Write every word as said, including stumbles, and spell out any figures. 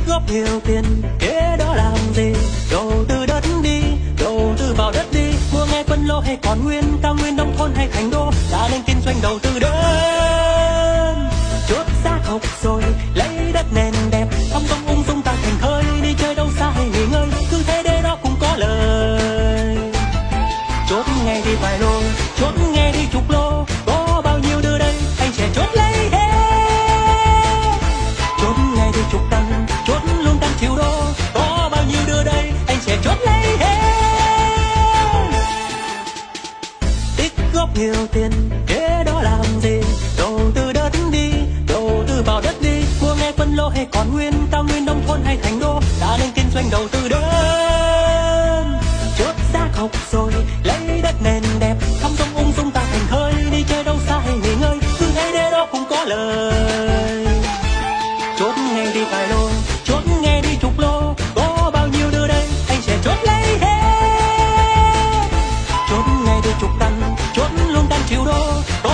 góp nhiều tiền, kế đó làm gì? Đầu tư đất đi, đầu tư vào đất đi. Mua ngay phân lô hay còn nguyên, cao nguyên nông thôn hay thành đô, đã nên kinh doanh đầu tư đất. Chốt xác học rồi, lấy đất nền đẹp, không công ung dung ta thành thơi, đi chơi đâu xa hay nghỉ ngơi, cứ thế để đó cũng có lời. Chốt ngay đi vài lô, chốt ngay đi chục lô, có bao nhiêu đưa đây, anh sẽ chốt lấy hết. Chốt ngay đi chục tăng, chốt luôn tăng triệu đô, có bao nhiêu đưa đây, anh sẽ chốt lấy hết. Tích góp nhiều tiền, kế đó làm gì? Đầu tư đất đi, đầu tư vào đất đi. Mua ngay phân lô hay còn nguyên, cao nguyên nông thôn hay thành đô, đã nên kinh doanh đầu tư đất. Chốt xác học rồi, lấy đất nền đẹp, không công ung dung ta thành thơi, đi chơi đâu xa hay nghỉ ngơi, cứ thế để đó cũng có lời. Chốt ngay đi vài lô, chốt ngay đi chục lô, có bao nhiêu đưa đây, anh sẽ chốt lấy hết. Chốt ngay đi chục tăng, chốt luôn tăng triệu đô.